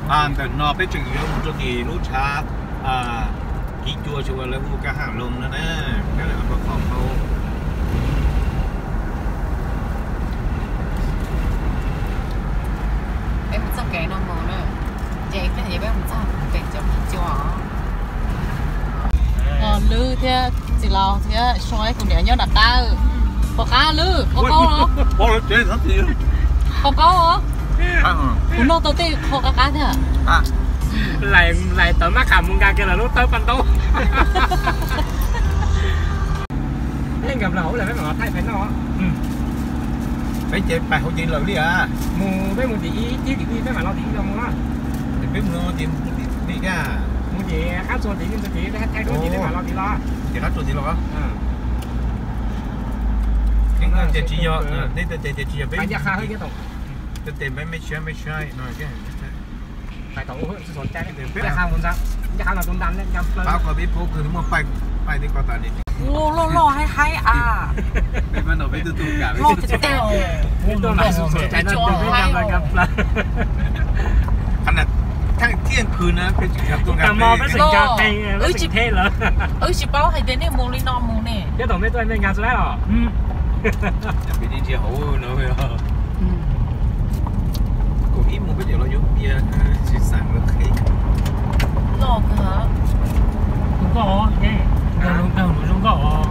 แต่นอไปจึงเยอะมันจะดีรู้ชากีจัวชัวแล้วมูกระห่างลมนะนะนั่นแหละประกอบเขา em muốn cho cái nó mồ nữa vậy cái gì em muốn cho cái cho bị chó lư thế chỉ lo thế xoay cùng để nhau đặt ta có cá lư có câu nó có chơi thật gì có câu hả cũng đâu tôi thấy có cá thế à lại tới mắt hàm muốn ra kia là lúc tới pan tô nên gặp lẩu là mấy ngọt thay phải nó mấy chị bài hậu chị lợi đi à mù mấy mù chị chỉ đi mấy mà lo tiền đâu mà thì biết mua tiền đi cả mù chị khá xuân chị nhưng chị thay đổi chị mấy mà lo tiền lo thì khá xuân thì lo cái ngân chị chỉ do đây chị chỉ biết phải ra khá hơi cái tổng cái tiền mấy chơi nói cái phải tổng hơi sốt trái cái tiền ra khá muốn ra là tôn đan đấy nhắm bao có biết phốคือmuaไปđi qua tận đi lo hay à cái bắt đầu với từ cả lo cái teo tôn là sốt trái nó được với nhau là gặp là ขนาดทั้งเที่ยงคืนนะเป็นจุดกับตัวกัน mò với sừng cà phê với sừng thế rồi chỉ bao hay đến đây mua đi non mua nè cái tổng mấy tôi bên nhà số đấy rồi bị đi chơi hổ nữa bây giờ cũng ít mua cái gì nó giống bia chỉ sản nó khí lo cơ hả đúng có cái đâu đúng có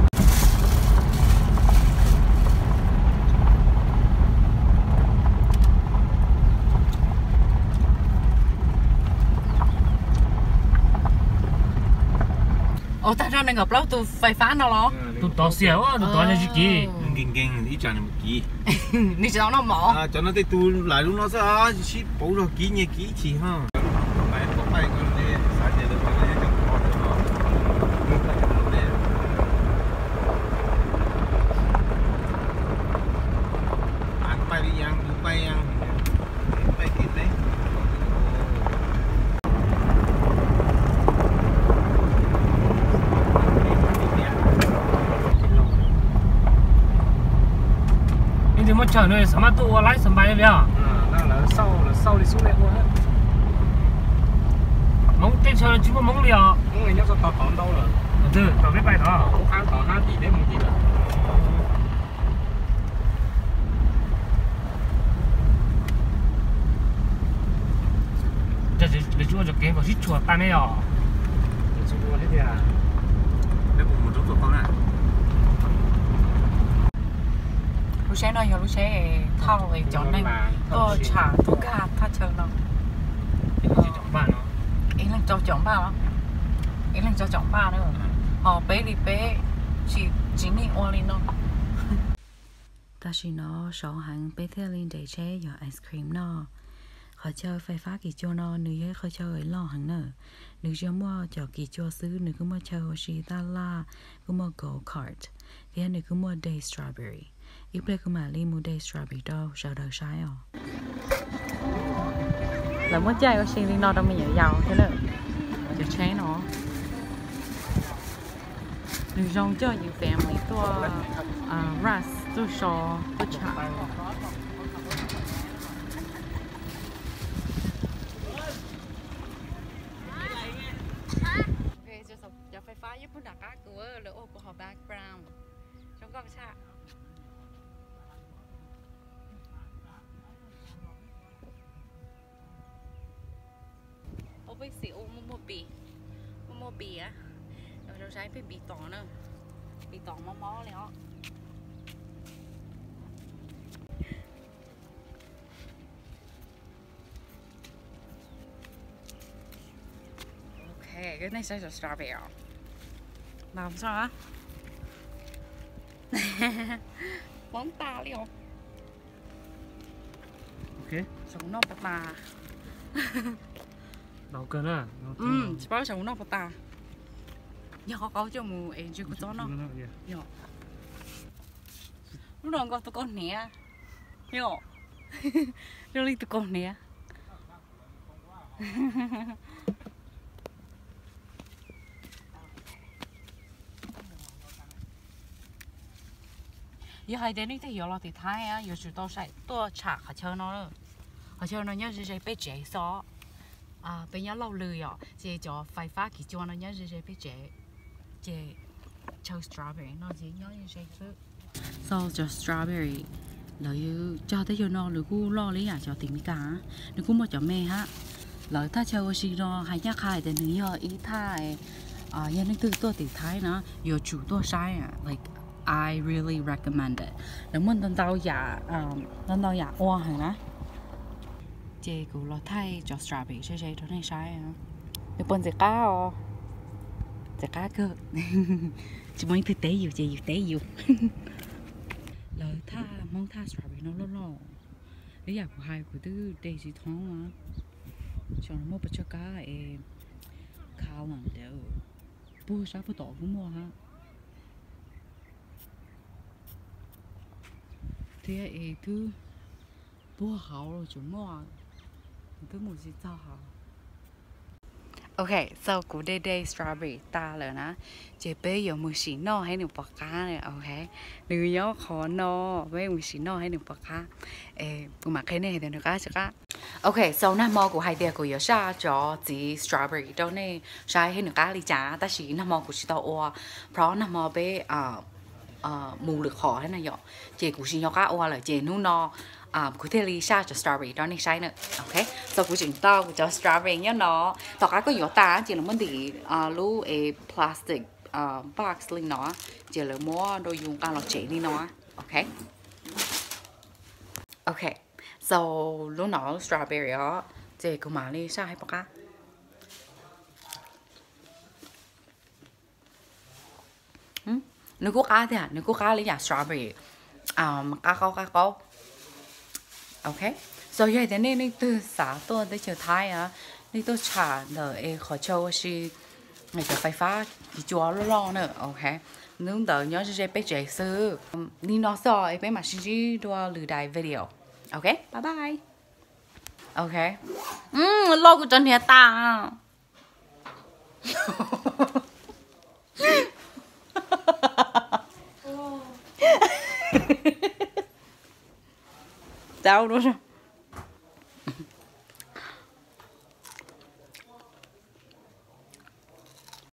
ồ ta ra này ngập lâu từไฟฟ้าnào lo tụi to xéo á tụi to như gì kinh ít chả được một ký đi cho nó mỏ cho nó tới tu lại lúc nó sẽ chỉ bổ rồi ký nhẹ ký chỉ ha không phải còn đi sáng giờ được còn đi trong kho được rồi ăn bay đi ăn bay kịp đấy thì mà chờ nơi sao mà tụi lái sầm bay vậy à? Là sau đi xuống này luôn á. Mong cái chờ chúng mong liền. Mong người nhớ sao tao đâu rồi. Ừ, tao biết bay đó. Tao hai tỷ đấy một tỷ rồi. Để chúng cho cái vào xích chuột tan đấy à? Xích chuột thế thì à? Để một chút rồi con à? lúc sáng nó lúc sáng thao về chọn này có trả thuốc cả thắt chờ nó ý là cho chọn ba không ý là cho chọn ba nữa họ bé đi bé chỉ đi only nó ta chỉ nó sáu hàng bé theo lên để chế giờ ice cream nó họ chơiไฟฟ้ากี่โจนอนึกเขาchơiล่อหังเนอนึกจะมั่วจอกี่โจซื้อนึกก็มั่วเชลชีตาล่าก็มั่ว go kart เดี๋ยวนึกก็มั่ว day strawberry ít bây giờ mà đi mua day strawberry đâu sợ đời sai à là mất chạy có xin đi nó đâu mà nhảy giàu thế nữa cho cháy nó đừng dùng cho những family tôi Russ tôi so tôi chả giờไฟฟ้าญี่ปุ่นดักก้ากูเลยโอ้กูขอ background ช่องก็ไม่ใช่ไปสิโอโมบีอะเราใช้เป็นบีต่อเนอะบีต่อม้อแล้วโอเคก็ในใส่สตรอเบอรี่làm sao á món ta liền ok sống nó bạc đâu cơ nữa chỉ bảo sống nó bạc giờ có cho mù em chưa có cho nó giờ lúc đầu có tụi con nè giờ rồi đi tụi con nè giờ hai đứa này thì giờ là thì thái á giờ chúng tôi sẽ tôi chả họ chơi nó nữa họ chơi nó nhớ sẽ bé trẻ xó bây giờ lâu lười à chị cho phải phá cái cho nó nhớ chị biết chị cho strawberry nó gì nhớ như vậy chứ so cho strawberry lợi cho tới cho nó lợi cú lo lý à cho tìm cả lợi cú mà cho mẹ ha lợi ta cho chị nó hay nhắc hai để nữa ý thái giờ nên từ tôi tìm thái nó giờ chủ tôi sai à like I really recommend it nếu muốn tận tao giả oa hay nè chị cũng lo thay cho strawberry chơi đó này sai à được bận gì cá cơ chỉ muốn thực tế nhiều chị thực tế nhiều lời tha mong tha strawberry nó lo lý giải của hai của thứ đây gì thoáng mà cho nó mua bữa cho cá em khao làm đều bữa sáng bữa tối cũng mua ha thì em thứ bữa hảo rồi chúng mua thứ một gì sao hả Okay, so cú day strawberry ta rồi nè, chị bé giờ mua xí no hay nụ bạc cá này, okay, nữ nhớ khó no, bé mua xí no hay nụ bạc cá, mà cái này thì nó cá chắc á. Okay, so nãy mò của hai đứa của giờ sa cho chị strawberry đâu này, sai hay nụ cá lý trả, ta chỉ nãy mò của chị tao oa,เพราะ nãy mò bé mù được khó thế này vậy, chị của chị nhóc cá oa là chị nung no. Cụ thể lý sa cho strawberry đó này sai nữa, ok? Sau cụ chỉnh tao cho strawberry nhá nó, tao cái có nhỏ ta chỉ là muốn đi lú plastic box lên nó, chỉ là mua đồ dùng càng lọt chế đi nó, ok? Ok, so lú nó strawberry đó, chỉ cụ mà lý sa hay bọc á? Nếu có cá thì à, nếu có cá lý giả strawberry, cá câu. Okay, so vậy thế nên từ sáng tôi tới chiều thái á, nên tôi trả lời khó châu là ngày giờ phải phá cái chùa lo nữa, okay, nếu đợi nhớ sẽ biết chế sư, nên nó sợ em mà chỉ đua lừa đài video, okay, bye bye, okay, lo của chân hiện ta, Tao đúng không?